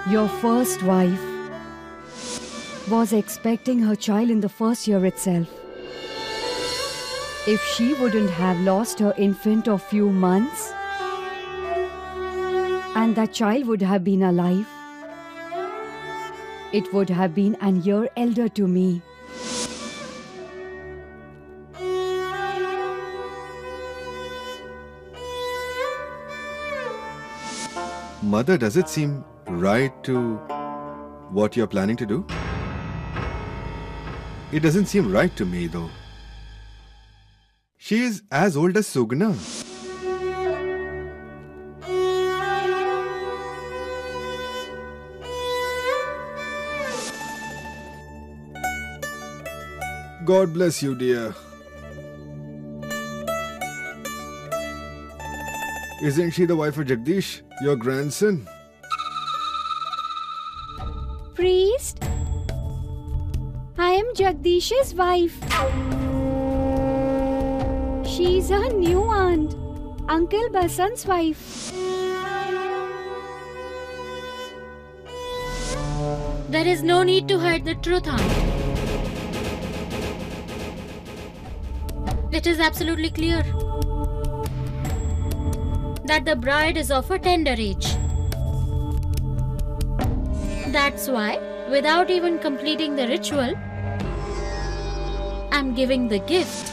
Your first wife was expecting her child in the first year itself. If she wouldn't have lost her infant of few months, and that child would have been alive, it would have been an year elder to me. Mother, does it seem right to what you're planning to do? It doesn't seem right to me, though. She is as old as Sugna. God bless you, dear. Isn't she the wife of Jagdish, your grandson? Priest, I am Jagdish's wife. She's her new aunt, Uncle Basant's wife. There is no need to hide the truth, aunt. It is absolutely clear that the bride is of a tender age. That's why, without even completing the ritual, I'm giving the gift.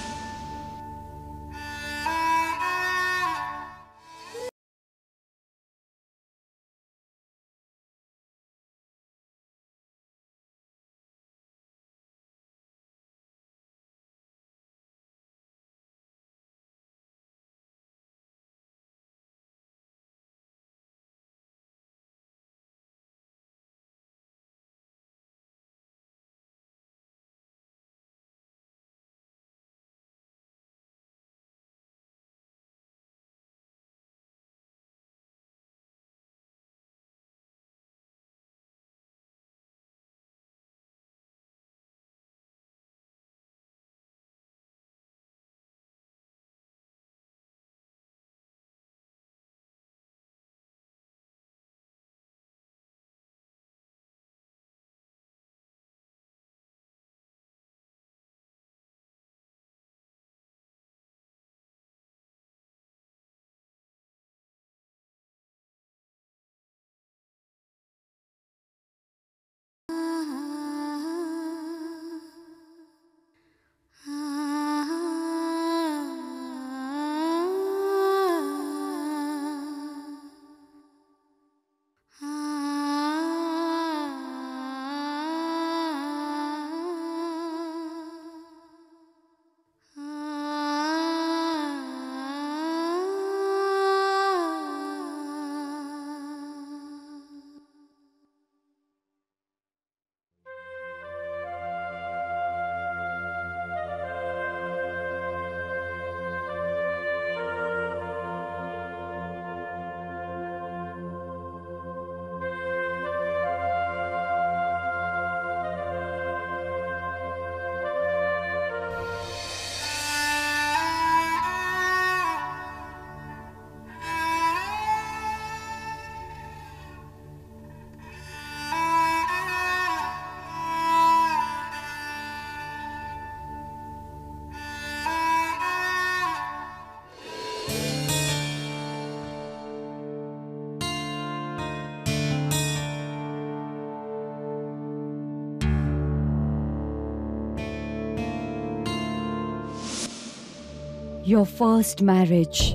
Your first marriage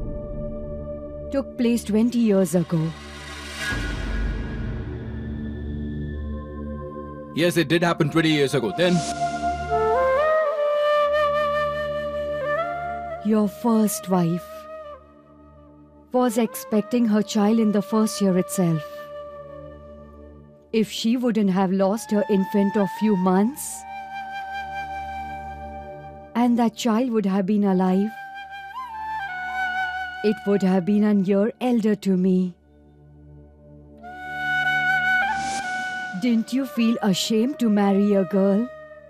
took place 20 years ago. Yes, it did happen 20 years ago. Then, Your first wife was expecting her child in the first year itself. If she wouldn't have lost her infant of few months, and that child would have been alive, it would have been a year elder to me. Didn't you feel ashamed to marry a girl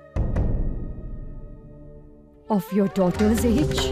of your daughter's age?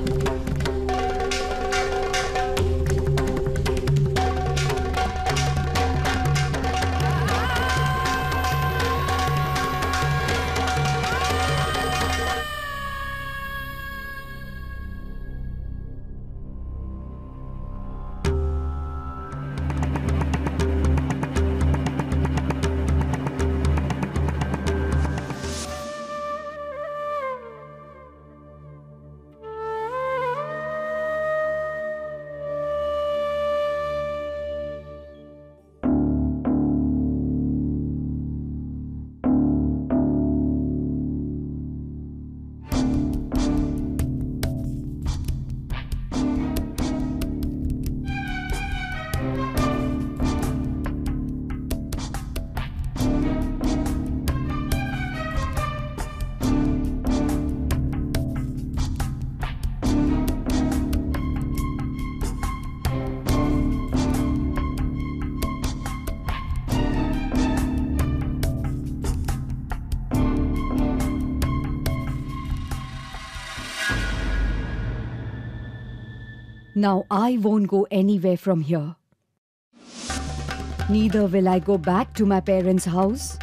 Now I won't go anywhere from here. Neither will I go back to my parents' house,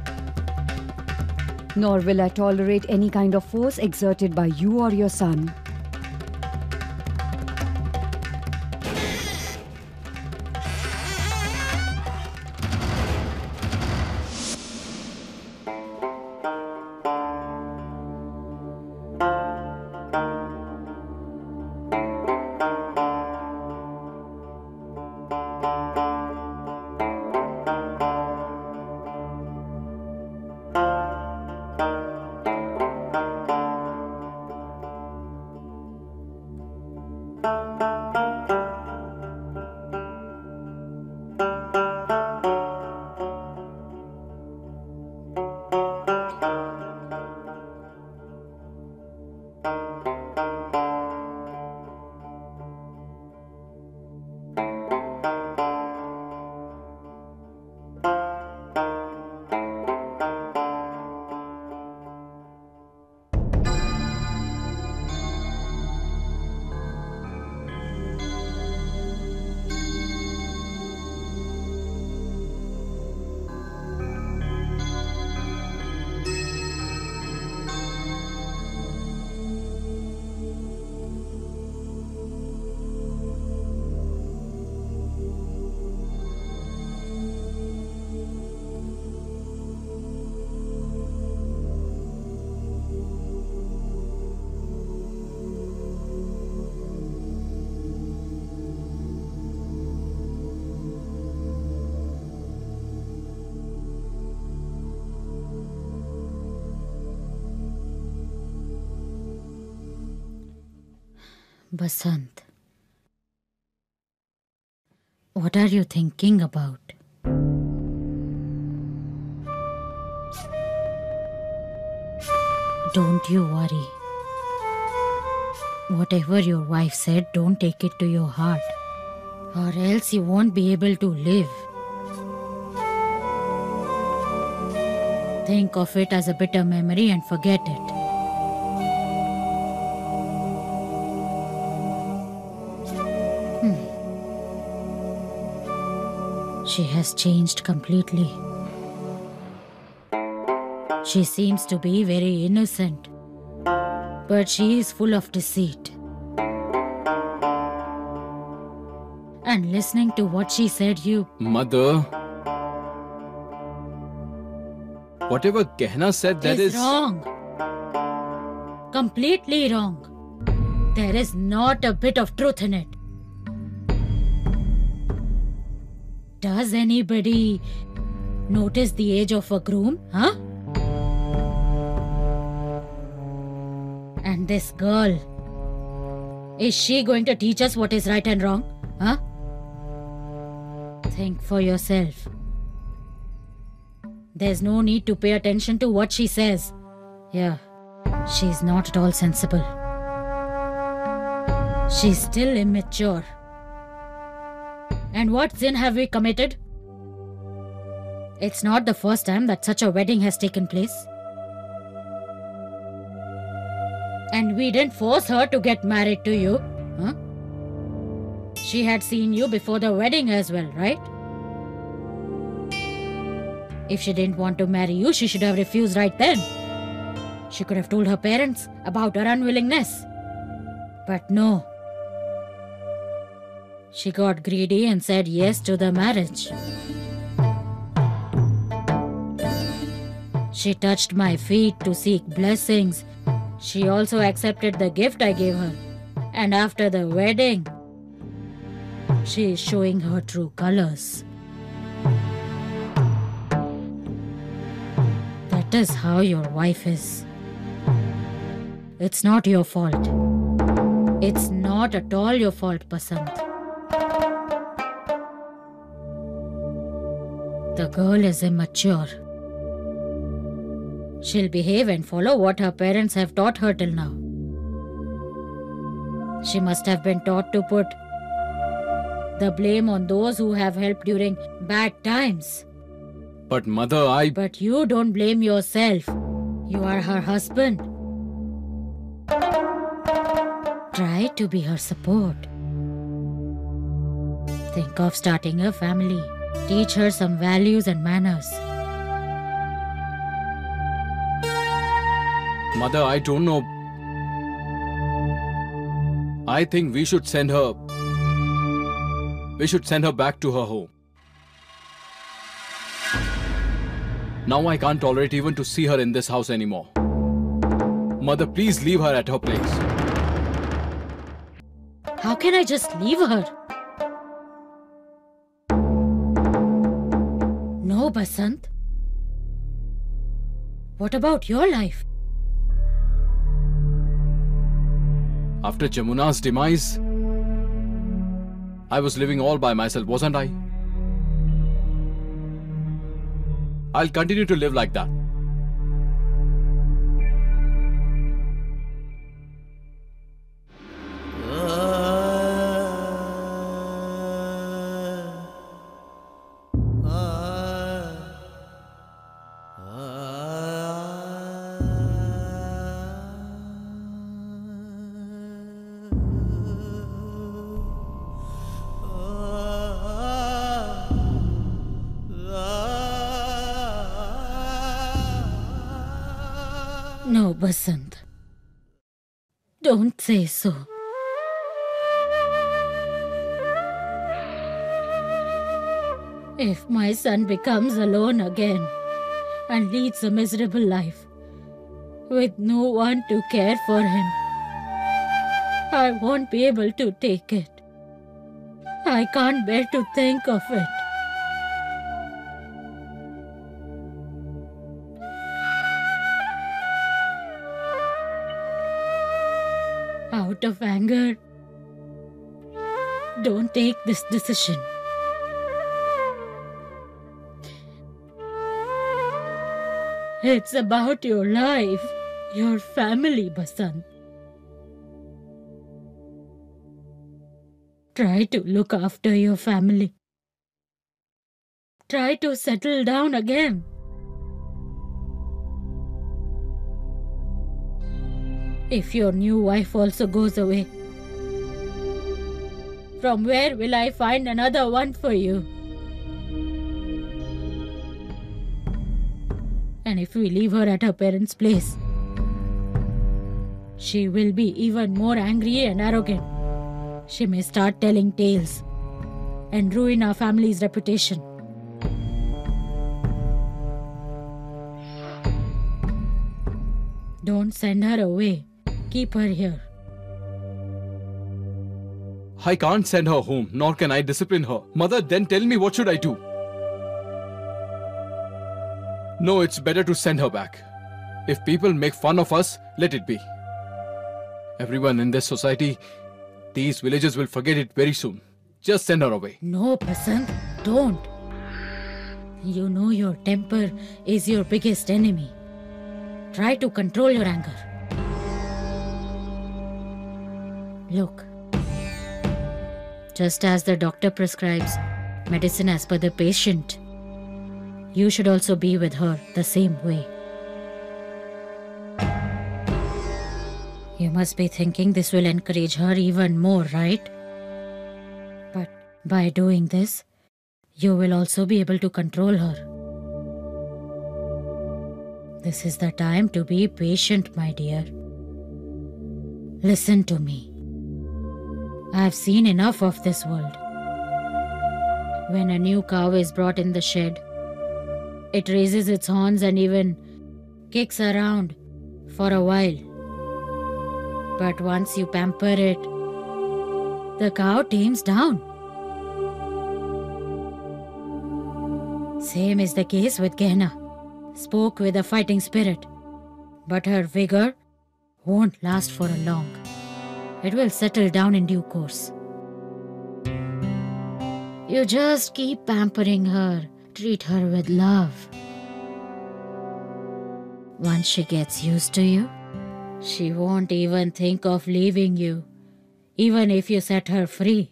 nor will I tolerate any kind of force exerted by you or your son. Basant, what are you thinking about? Don't you worry. Whatever your wife said, don't take it to your heart, or else you won't be able to live. Think of it as a bitter memory and forget it. She has changed completely. She seems to be very innocent, but she is full of deceit. And listening to what she said, Mother, whatever Gehna said, that is wrong. Completely wrong. There is not a bit of truth in it. Does anybody notice the age of a groom, huh? And this girl, is she going to teach us what is right and wrong, huh? Think for yourself. There's no need to pay attention to what she says. Yeah, she's not at all sensible. She's still immature. And what sin have we committed? It's not the first time that such a wedding has taken place. And we didn't force her to get married to you, huh? She had seen you before the wedding as well, right? If she didn't want to marry you, she should have refused right then. She could have told her parents about her unwillingness. But no. She got greedy and said yes to the marriage. She touched my feet to seek blessings. She also accepted the gift I gave her. And after the wedding, she is showing her true colors. That is how your wife is. It's not your fault. It's not at all your fault, Basant. The girl is immature. She'll behave and follow what her parents have taught her till now. She must have been taught to put the blame on those who have helped during bad times. But Mother, But you don't blame yourself. You are her husband. Try to be her support. Think of starting a family. Teach her some values and manners. Mother, I don't know. I think we should send her. We should send her back to her home. Now I can't tolerate even to see her in this house anymore. Mother, please leave her at her place. How can I just leave her? No, Basant. What about your life? After Jamuna's demise, I was living all by myself, wasn't I? I'll continue to live like that. No, Basant. Don't say so. If my son becomes alone again and leads a miserable life with no one to care for him, I won't be able to take it. I can't bear to think of it. Out of anger, don't take this decision. It's about your life, your family, Basant. Try to look after your family. Try to settle down again. If your new wife also goes away, from where will I find another one for you? And if we leave her at her parents' place, she will be even more angry and arrogant. She may start telling tales and ruin our family's reputation. Don't send her away. Keep her here. I can't send her home, nor can I discipline her. Mother, then tell me, what should I do? No, it's better to send her back. If people make fun of us, let it be. Everyone in this society, these villagers will forget it very soon. Just send her away. No, Basant, don't. You know your temper is your biggest enemy. Try to control your anger. Look, just as the doctor prescribes medicine as per the patient, you should also be with her the same way. You must be thinking this will encourage her even more, right? But by doing this, you will also be able to control her. This is the time to be patient, my dear. Listen to me. I've seen enough of this world. When a new cow is brought in the shed, it raises its horns and even kicks around for a while. But once you pamper it, the cow tames down. Same is the case with Gehna. Spoke with a fighting spirit, but her vigor won't last for long. It will settle down in due course. You just keep pampering her. Treat her with love. Once she gets used to you, she won't even think of leaving you, even if you set her free.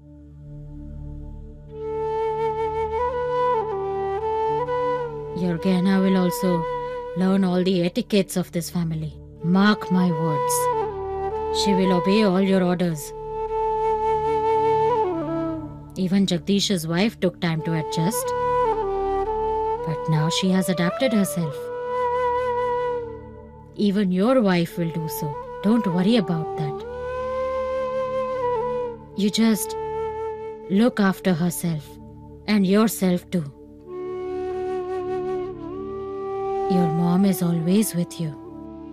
Your Gehna will also learn all the etiquettes of this family. Mark my words. She will obey all your orders. Even Jagdish's wife took time to adjust. But now she has adapted herself. Even your wife will do so. Don't worry about that. You just look after herself and yourself too. Your mom is always with you.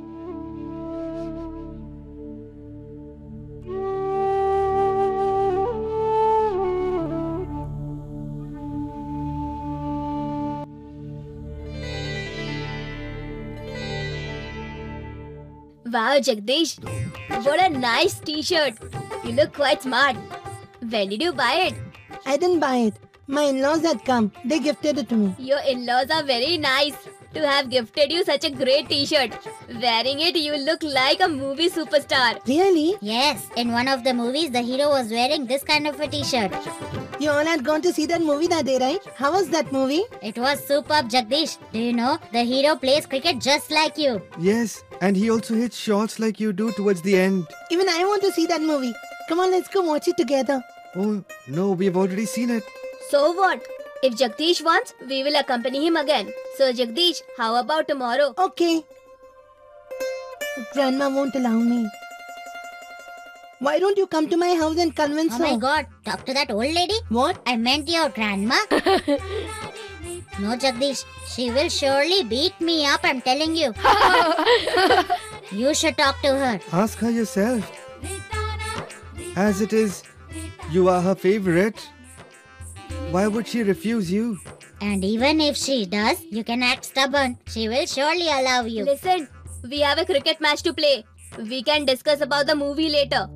Wow, Jagdish, what a nice t-shirt. You look quite smart. When did you buy it? I didn't buy it. My in-laws had come. They gifted it to me. Your in-laws are very nice to have gifted you such a great t-shirt. Wearing it, you look like a movie superstar. Really? Yes, in one of the movies, the hero was wearing this kind of a t-shirt. You all had gone to see that movie that day, right? How was that movie? It was superb, Jagdish. Do you know, the hero plays cricket just like you. Yes, and he also hits shots like you do towards the end. Even I want to see that movie. Come on, let's go watch it together. Oh, no, we've already seen it. So what? If Jagdish wants, we will accompany him again. So Jagdish, how about tomorrow? Okay. But Grandma won't allow me. Why don't you come to my house and convince Oh her? my god, talk to that old lady? What? I meant your grandma. No, Jagdish, she will surely beat me up, I'm telling you. You should talk to her. Ask her yourself. As it is, you are her favorite. Why would she refuse you? And even if she does, you can act stubborn. She will surely allow you. Listen, we have a cricket match to play. We can discuss about the movie later.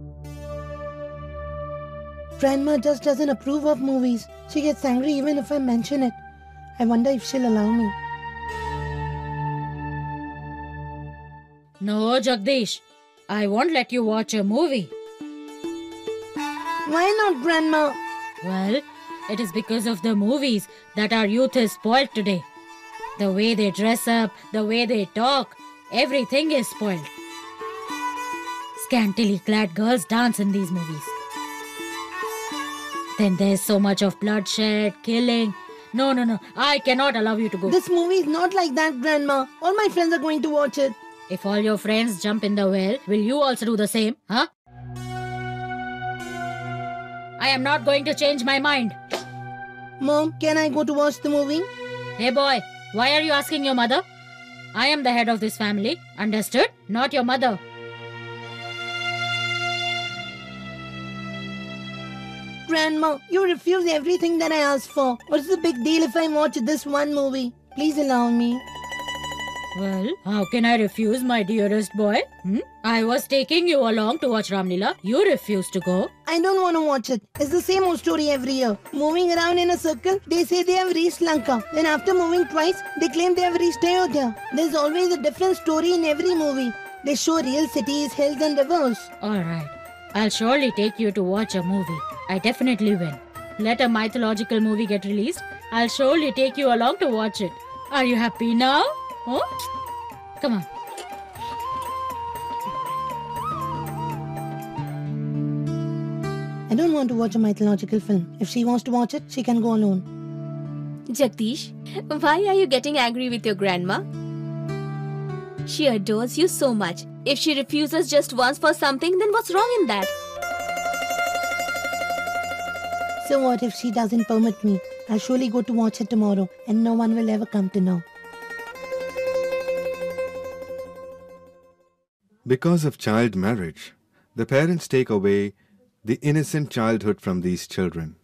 Grandma just doesn't approve of movies. She gets angry even if I mention it. I wonder if she'll allow me. No, Jagdish. I won't let you watch a movie. Why not, Grandma? Well, it is because of the movies that our youth is spoiled today. The way they dress up, the way they talk, everything is spoiled. Scantily clad girls dance in these movies. Then there's so much of bloodshed, killing. No, I cannot allow you to go. This movie is not like that, Grandma. All my friends are going to watch it. If all your friends jump in the well, will you also do the same, huh? I am not going to change my mind. Mom, can I go to watch the movie? Hey boy, why are you asking your mother? I am the head of this family, understood? Not your mother. Grandma, you refuse everything that I asked for. What's the big deal if I watch this one movie? Please allow me. Well, how can I refuse, my dearest boy? I was taking you along to watch Ramlila. You refused to go. I don't want to watch it. It's the same old story every year. Moving around in a circle, they say they have reached Lanka. Then after moving twice, they claim they have reached Ayodhya. There's always a different story in every movie. They show real cities, hills and rivers. Alright, I'll surely take you to watch a movie. I definitely will. Let a mythological movie get released. I'll surely take you along to watch it. Are you happy now? Oh? Come on. I don't want to watch a mythological film. If she wants to watch it, she can go alone. Jagdish, why are you getting angry with your grandma? She adores you so much. If she refuses just once for something, then what's wrong in that? So what if she doesn't permit me? I'll surely go to watch it tomorrow and no one will ever come to know. Because of child marriage, the parents take away the innocent childhood from these children.